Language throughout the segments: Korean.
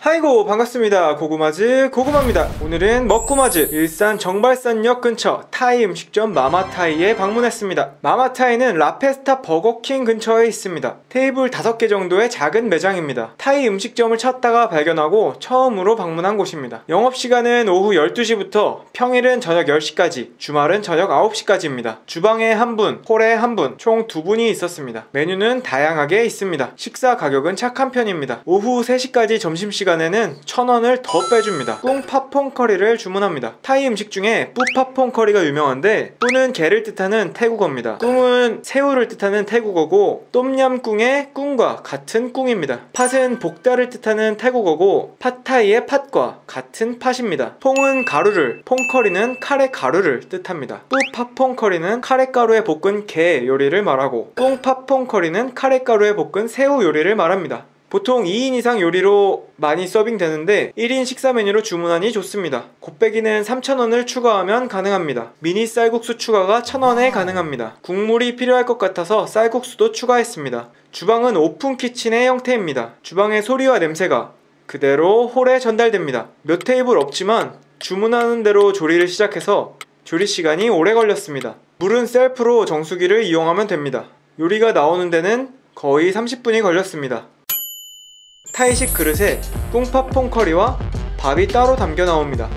하이고 반갑습니다. 고구마즈 고구마입니다. 오늘은 먹구마즈 일산 정발산역 근처 타이 음식점 마마타이에 방문했습니다. 마마타이는 라페스타 버거킹 근처에 있습니다. 테이블 5개 정도의 작은 매장입니다. 타이 음식점을 찾다가 발견하고 처음으로 방문한 곳입니다. 영업시간은 오후 12시부터 평일은 저녁 10시까지, 주말은 저녁 9시까지입니다. 주방에 1분, 홀에 1분, 총 2분이 있었습니다. 메뉴는 다양하게 있습니다. 식사 가격은 착한 편입니다. 오후 3시까지 점심시간에는 1,000원을 더 빼줍니다. 꿍 팝퐁 커리를 주문합니다. 타이 음식 중에 뿌 팝퐁 커리가 유명한데, 뿌는 게를 뜻하는 태국어입니다. 꿍은 새우를 뜻하는 태국어고, 똠얌꿍의 꿍과 같은 꿍입니다. 팥은 볶다를 뜻하는 태국어고, 팟타이의 팥과 같은 팥입니다. 퐁은 가루를, 퐁커리는 카레 가루를 뜻합니다. 뿌 팝퐁 커리는 카레가루에 볶은 게 요리를 말하고, 꿍 팝퐁 커리는 카레가루에 볶은 새우 요리를 말합니다. 보통 2인 이상 요리로 많이 서빙되는데 1인 식사 메뉴로 주문하니 좋습니다. 곱빼기는 3,000원을 추가하면 가능합니다. 미니 쌀국수 추가가 1,000원에 가능합니다. 국물이 필요할 것 같아서 쌀국수도 추가했습니다. 주방은 오픈 키친의 형태입니다. 주방의 소리와 냄새가 그대로 홀에 전달됩니다. 몇 테이블 없지만 주문하는 대로 조리를 시작해서 조리 시간이 오래 걸렸습니다. 물은 셀프로 정수기를 이용하면 됩니다. 요리가 나오는 데는 거의 30분이 걸렸습니다. 타이식 그릇에 꿍파퐁 커리와 밥이 따로 담겨 나옵니다.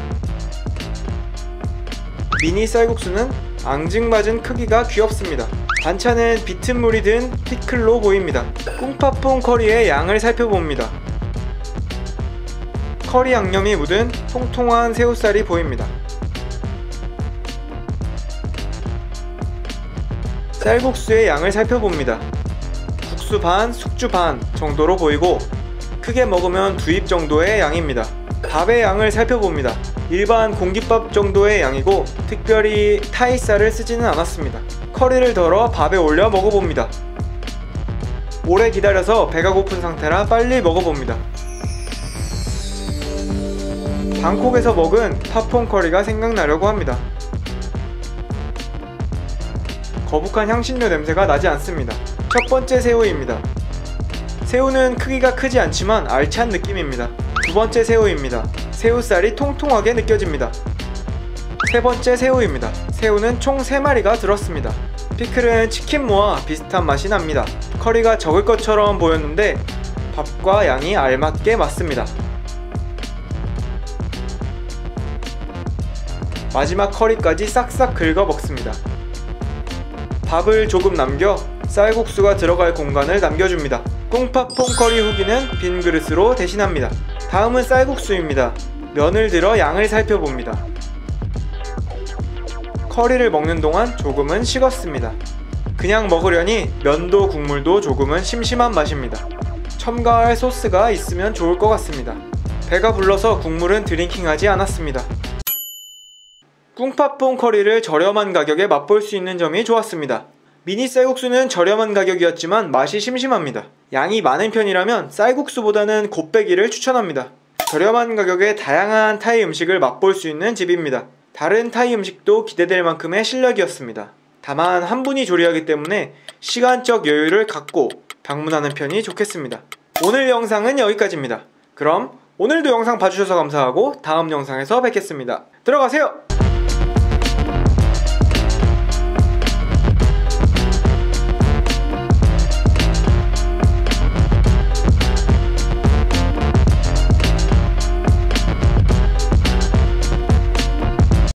미니 쌀국수는 앙증맞은 크기가 귀엽습니다. 반찬은 비트물이 든 피클로 보입니다. 꿍파퐁 커리의 양을 살펴봅니다. 커리 양념이 묻은 통통한 새우살이 보입니다. 쌀국수의 양을 살펴봅니다. 국수 반, 숙주 반 정도로 보이고 크게 먹으면 2입 정도의 양입니다. 밥의 양을 살펴봅니다. 일반 공깃밥 정도의 양이고 특별히 타이쌀을 쓰지는 않았습니다. 커리를 덜어 밥에 올려 먹어봅니다. 오래 기다려서 배가 고픈 상태라 빨리 먹어봅니다. 방콕에서 먹은 팝퐁 커리가 생각나려고 합니다. 거북한 향신료 냄새가 나지 않습니다. 첫 번째 새우입니다. 새우는 크기가 크지 않지만 알찬 느낌입니다. 두 번째 새우입니다. 새우살이 통통하게 느껴집니다. 세 번째 새우입니다. 새우는 총 3마리가 들었습니다. 피클은 치킨무와 비슷한 맛이 납니다. 커리가 적을 것처럼 보였는데 밥과 양이 알맞게 맞습니다. 마지막 커리까지 싹싹 긁어 먹습니다. 밥을 조금 남겨 쌀국수가 들어갈 공간을 남겨줍니다. 꿍파퐁 커리 후기는 빈 그릇으로 대신합니다. 다음은 쌀국수입니다. 면을 들어 양을 살펴봅니다. 커리를 먹는 동안 조금은 식었습니다. 그냥 먹으려니 면도 국물도 조금은 심심한 맛입니다. 첨가할 소스가 있으면 좋을 것 같습니다. 배가 불러서 국물은 드링킹하지 않았습니다. 꿍파퐁 커리를 저렴한 가격에 맛볼 수 있는 점이 좋았습니다. 미니 쌀국수는 저렴한 가격이었지만 맛이 심심합니다. 양이 많은 편이라면 쌀국수보다는 곱빼기를 추천합니다. 저렴한 가격에 다양한 타이 음식을 맛볼 수 있는 집입니다. 다른 타이 음식도 기대될 만큼의 실력이었습니다. 다만 한 분이 조리하기 때문에 시간적 여유를 갖고 방문하는 편이 좋겠습니다. 오늘 영상은 여기까지입니다. 그럼 오늘도 영상 봐주셔서 감사하고 다음 영상에서 뵙겠습니다. 들어가세요!